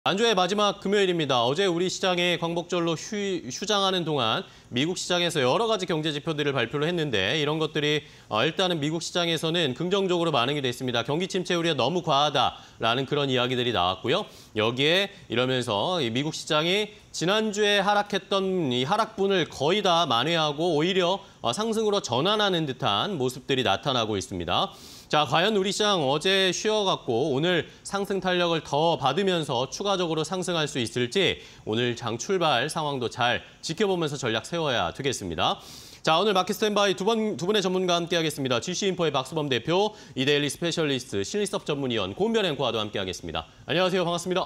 안주의 마지막 금요일입니다. 어제 우리 시장에 광복절로 휴장하는 동안 미국 시장에서 여러 가지 경제 지표들을 발표를 했는데 이런 것들이 일단은 미국 시장에서는 긍정적으로 반응이 됐습니다. 경기 침체 우려가 너무 과하다라는 그런 이야기들이 나왔고요. 여기에 이러면서 미국 시장이 지난주에 하락했던 이 하락분을 거의 다 만회하고 오히려 상승으로 전환하는 듯한 모습들이 나타나고 있습니다. 자, 과연 우리 시장 어제 쉬어갖고 오늘 상승 탄력을 더 받으면서 추가적으로 상승할 수 있을지 오늘 장 출발 상황도 잘 지켜보면서 전략 세워야 되겠습니다. 자, 오늘 마켓 스탠바이 두 분의 전문가와 함께하겠습니다. GC인포의 박수범 대표, 이데일리 스페셜리스트, 신리섭 전문위원, 고은별 앵커와도 함께하겠습니다. 안녕하세요. 반갑습니다.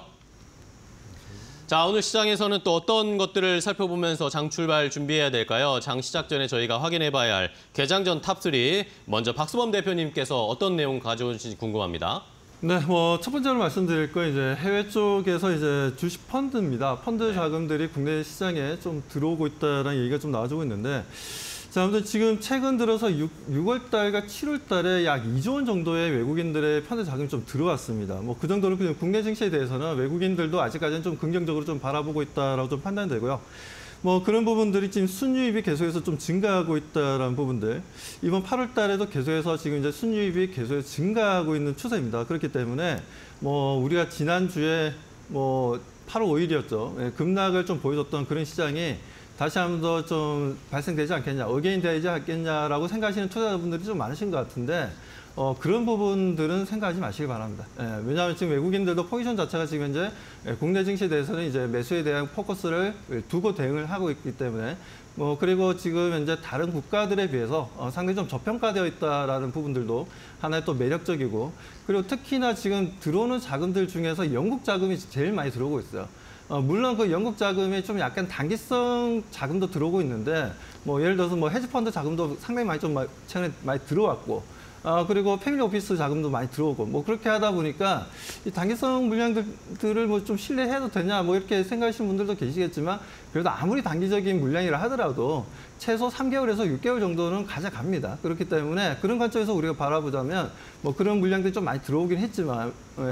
자, 오늘 시장에서는 또 어떤 것들을 살펴보면서 장 출발 준비해야 될까요? 장 시작 전에 저희가 확인해봐야 할 개장 전 탑3. 먼저 박수범 대표님께서 어떤 내용 가져오실지 궁금합니다. 네, 첫 번째로 말씀드릴 건 이제 해외 쪽에서 이제 주식 펀드입니다. 펀드 자금들이 국내 시장에 좀 들어오고 있다는 얘기가 좀 나와주고 있는데, 자, 아무튼 지금 최근 들어서 6월 달과 7월 달에 약 2조 원 정도의 외국인들의 펀드 자금이 좀 들어왔습니다. 그 정도로 그냥 국내 증시에 대해서는 외국인들도 아직까지는 좀 긍정적으로 좀 바라보고 있다라고 좀 판단되고요. 그런 부분들이 지금 순유입이 계속해서 좀 증가하고 있다라는 부분들. 이번 8월 달에도 계속해서 지금 이제 순유입이 계속해서 증가하고 있는 추세입니다. 그렇기 때문에 우리가 지난주에 8월 5일이었죠. 급락을 좀 보여줬던 그런 시장이 다시 한 번 더 좀 발생되지 않겠냐, 어게인 되지 않겠냐라고 생각하시는 투자자분들이 좀 많으신 것 같은데 그런 부분들은 생각하지 마시기 바랍니다. 왜냐하면 지금 외국인들도 포지션 자체가 지금 이제 국내 증시에 대해서는 이제 매수에 대한 포커스를 두고 대응을 하고 있기 때문에 그리고 지금 현재 다른 국가들에 비해서 상당히 좀 저평가되어 있다라는 부분들도 하나의 또 매력적이고, 그리고 특히나 지금 들어오는 자금들 중에서 영국 자금이 제일 많이 들어오고 있어요. 물론 그 영국 자금이 좀 약간 단기성 자금도 들어오고 있는데, 예를 들어서 헤지펀드 자금도 상당히 많이 좀 최근에 많이 들어왔고, 그리고 패밀리 오피스 자금도 많이 들어오고, 그렇게 하다 보니까 이 단기성 물량들을 좀 신뢰해도 되냐, 이렇게 생각하시는 분들도 계시겠지만, 그래도 아무리 단기적인 물량이라 하더라도 최소 3개월에서 6개월 정도는 가져갑니다. 그렇기 때문에 그런 관점에서 우리가 바라보자면 그런 물량들이 좀 많이 들어오긴 했지만,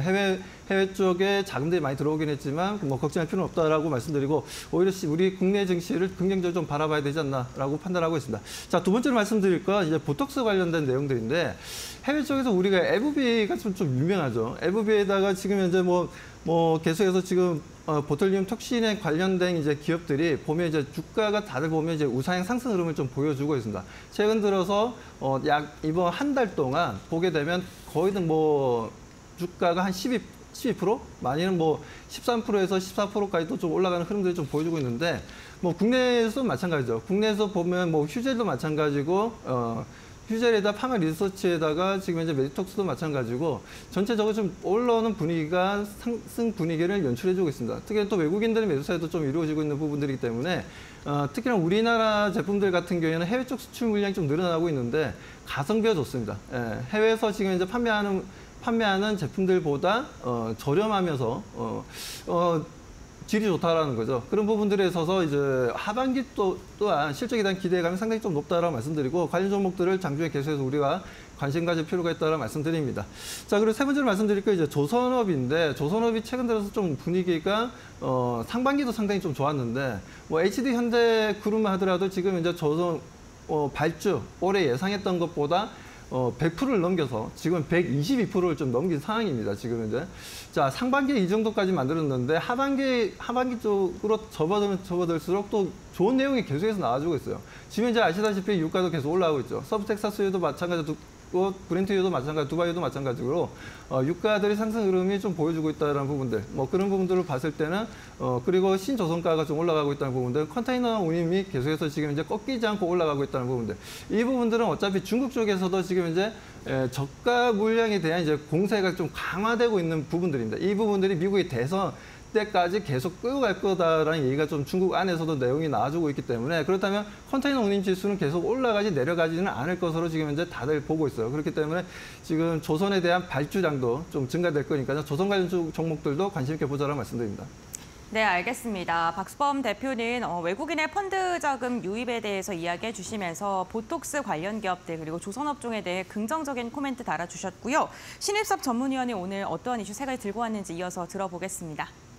해외 쪽에 자금들이 많이 들어오긴 했지만 걱정할 필요는 없다라고 말씀드리고, 오히려 우리 국내 증시를 긍정적으로 좀 바라봐야 되지 않나라고 판단하고 있습니다. 자, 두 번째로 말씀드릴 건 이제 보톡스 관련된 내용들인데, 해외 쪽에서 우리가 에브비가 좀 유명하죠. 에브비에다가 지금 현재 계속해서 지금 보톨리움 톡신에 관련된 이제 기업들이 보면 이제 주가가 다들 보면 이제 우상향 상승 흐름을 좀 보여주고 있습니다. 최근 들어서 약 이번 한 달 동안 보게 되면 거의는 주가가 한 12%? 많이는 13%에서 14%까지도 좀 올라가는 흐름들이 좀 보여주고 있는데, 국내에서도 마찬가지죠. 국내에서 보면 휴젤도 마찬가지고, 휴젤에다 파마 리서치에다가 지금 이제 메디톡스도 마찬가지고, 전체적으로 좀 올라오는 분위기가 상승 분위기를 연출해주고 있습니다. 특히 또 외국인들의 매수세도 좀 이루어지고 있는 부분들이기 때문에, 특히나 우리나라 제품들 같은 경우에는 해외 쪽 수출 물량이 좀 늘어나고 있는데 가성비가 좋습니다. 해외에서 지금 이제 판매하는 제품들보다 저렴하면서 질이 좋다라는 거죠. 그런 부분들에 있어서 이제 하반기 또한 실적에 대한 기대감이 상당히 좀 높다라고 말씀드리고, 관련 종목들을 장중에 계속해서 우리가 관심 가질 필요가 있다라고 말씀드립니다. 자, 그리고 세 번째로 말씀드릴 건 이제 조선업인데, 조선업이 최근 들어서 좀 분위기가 상반기도 상당히 좀 좋았는데, HD 현대 그룹만 하더라도 지금 이제 조선 발주 올해 예상했던 것보다 100%를 넘겨서 지금 122%를 좀 넘긴 상황입니다. 지금 이제. 자, 상반기에 이 정도까지 만들었는데 하반기 쪽으로 접어들수록 또 좋은 내용이 계속해서 나와주고 있어요. 지금 이제 아시다시피 유가도 계속 올라가고 있죠. 서브텍사스유도 마찬가지고, 브렌트유도 마찬가지, 두바이유도 마찬가지로 유가들이 상승 흐름이 좀 보여주고 있다는 부분들, 그런 부분들을 봤을 때는 그리고 신조선가가 좀 올라가고 있다는 부분들, 컨테이너 운임이 계속해서 지금 이제 꺾이지 않고 올라가고 있다는 부분들, 이 부분들은 어차피 중국 쪽에서도 지금 이제 저가 물량에 대한 이제 공세가 좀 강화되고 있는 부분들입니다. 이 부분들이 미국의 대선 때까지 계속 끌고 갈 거다라는 얘기가 좀 중국 안에서도 내용이 나와주고 있기 때문에, 그렇다면 컨테이너 운임 지수는 계속 올라가지 내려가지는 않을 것으로 지금 현재 다들 보고 있어요. 그렇기 때문에 지금 조선에 대한 발주량도 좀 증가될 거니까요. 조선 관련 종목들도 관심 있게 보자라고 말씀드립니다. 네, 알겠습니다. 박수범 대표는 외국인의 펀드 자금 유입에 대해서 이야기해 주시면서 보톡스 관련 기업들 그리고 조선업종에 대해 긍정적인 코멘트 달아주셨고요. 신입섭 전문위원이 오늘 어떠한 이슈 세 가지 들고 왔는지 이어서 들어보겠습니다.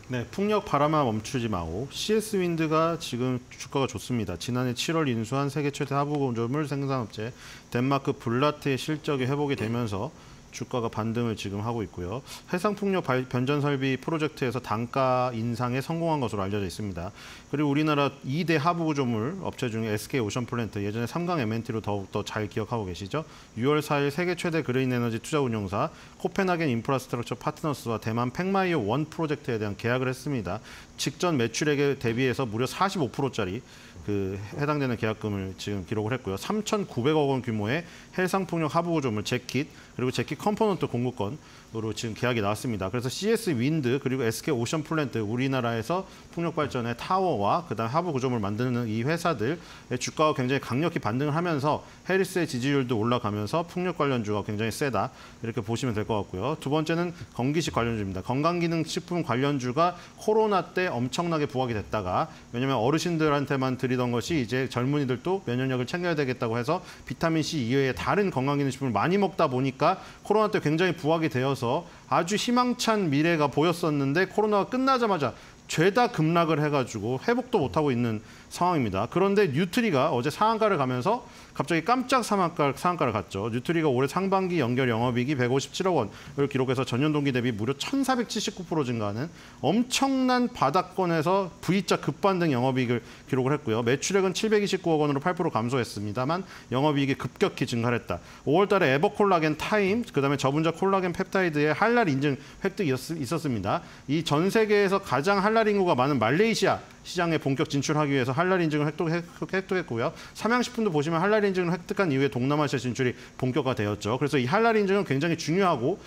네, 풍력 바람아 멈추지 마오. CS 윈드가 지금 주가가 좋습니다. 지난해 7월 인수한 세계 최대 하부 건조물 생산업체 덴마크 블라트의 실적이 회복이 되면서 주가가 반등을 지금 하고 있고요. 해상풍력 변전 설비 프로젝트에서 단가 인상에 성공한 것으로 알려져 있습니다. 그리고 우리나라 2대 하부 구조물 업체 중에 SK 오션플랜트, 예전에 삼강 M&T로 더욱더 잘 기억하고 계시죠? 6월 4일 세계 최대 그레인 에너지 투자 운용사 코펜하겐 인프라스트럭처 파트너스와 대만 팽마이오 원 프로젝트에 대한 계약을 했습니다. 직전 매출액에 대비해서 무려 45%짜리 해당되는 계약금을 지금 기록을 했고요. 3,900억 원 규모의 해상풍력 하부 구조물 재킷 그리고 재킷 컴포넌트 공급권으로 지금 계약이 나왔습니다. 그래서 CS 윈드 그리고 SK 오션 플랜트, 우리나라에서 풍력 발전의 타워와 그다음 하부 구조물 만드는 이 회사들의 주가가 굉장히 강력히 반등을 하면서 해리스의 지지율도 올라가면서 풍력 관련주가 굉장히 세다 이렇게 보시면 될 것 같고요. 두 번째는 건기식 관련주입니다. 건강기능식품 관련주가 코로나 때 엄청나게 부각이 됐다가, 왜냐하면 어르신들한테만 드리던 것이 이제 젊은이들도 면역력을 챙겨야 되겠다고 해서 비타민C 이외에 다른 건강기능식품을 많이 먹다 보니까 코로나 때 굉장히 부각이 되어서 아주 희망찬 미래가 보였었는데 코로나가 끝나자마자 죄다 급락을 해가지고 회복도 못하고 있는 상황입니다. 그런데 뉴트리가 어제 상한가를 가면서 갑자기 깜짝 상한가를 갔죠. 뉴트리가 올해 상반기 연결 영업이익이 157억 원을 기록해서 전년 동기 대비 무려 1,479% 증가하는 엄청난 바닥권에서 V자 급반등 영업이익을 기록을 했고요. 매출액은 729억 원으로 8% 감소했습니다만 영업이익이 급격히 증가를 했다. 5월 달에 에버콜라겐 타임, 그다음에 저분자 콜라겐 펩타이드의 할랄 인증 획득이 있었습니다. 이 전 세계에서 가장 할랄 인구가 많은 말레이시아 시장에 본격 진출하기 위해서 할랄 인증을 획득했고요. 삼양식품도 보시면 할랄 인증을 획득한 이후에 동남아시아 진출이 본격화되었죠. 그래서 이 할랄 인증은 굉장히 중요하고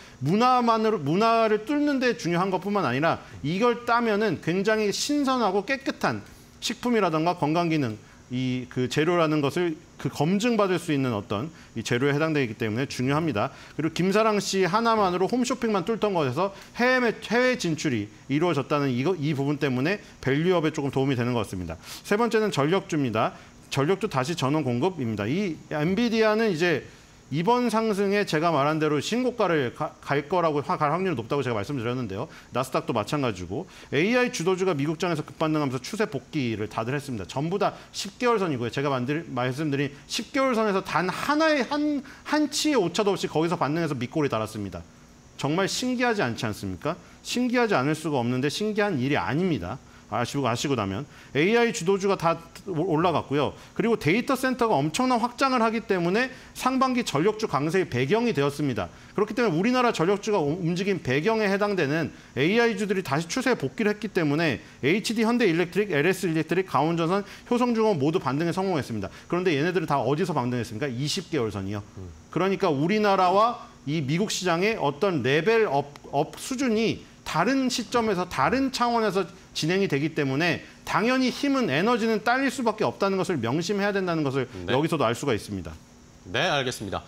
문화를 뚫는 데 중요한 것뿐만 아니라 이걸 따면은 굉장히 신선하고 깨끗한 식품이라든가 건강기능 그 재료라는 것을 검증받을 수 있는 어떤 이 재료에 해당되기 때문에 중요합니다. 그리고 김사랑 씨 하나만으로 홈쇼핑만 뚫던 것에서 해외 진출이 이루어졌다는 이 부분 때문에 밸류업에 조금 도움이 되는 것 같습니다. 세 번째는 전력주입니다. 전력주 다시 전원 공급입니다. 이 엔비디아는 이제 이번 상승에 제가 말한 대로 신고가를 갈 거라고 갈 확률이 높다고 제가 말씀드렸는데요. 나스닥도 마찬가지고 AI 주도주가 미국장에서 급반등하면서 추세 복귀를 다들 했습니다. 전부 다 10개월 선이고요. 제가 말씀드린 10개월 선에서 단 하나의 한 치의 오차도 없이 거기서 반등해서 밑골이 달았습니다. 정말 신기하지 않지 않습니까? 신기하지 않을 수가 없는데 신기한 일이 아닙니다. 아시고 나면 AI 주도주가 다 올라갔고요. 그리고 데이터 센터가 엄청난 확장을 하기 때문에 상반기 전력주 강세의 배경이 되었습니다. 그렇기 때문에 우리나라 전력주가 움직인 배경에 해당되는 AI주들이 다시 추세에 복귀를 했기 때문에 HD 현대일렉트릭, LS일렉트릭, 강원전선, 효성중공 모두 반등에 성공했습니다. 그런데 얘네들은 다 어디서 반등했습니까? 20개월 선이요. 그러니까 우리나라와 이 미국 시장의 어떤 레벨업 수준이 다른 시점에서 다른 차원에서 진행이 되기 때문에 당연히 힘은 에너지는 딸릴 수밖에 없다는 것을 명심해야 된다는 것을 여기서도 알 수가 있습니다. 네, 알겠습니다.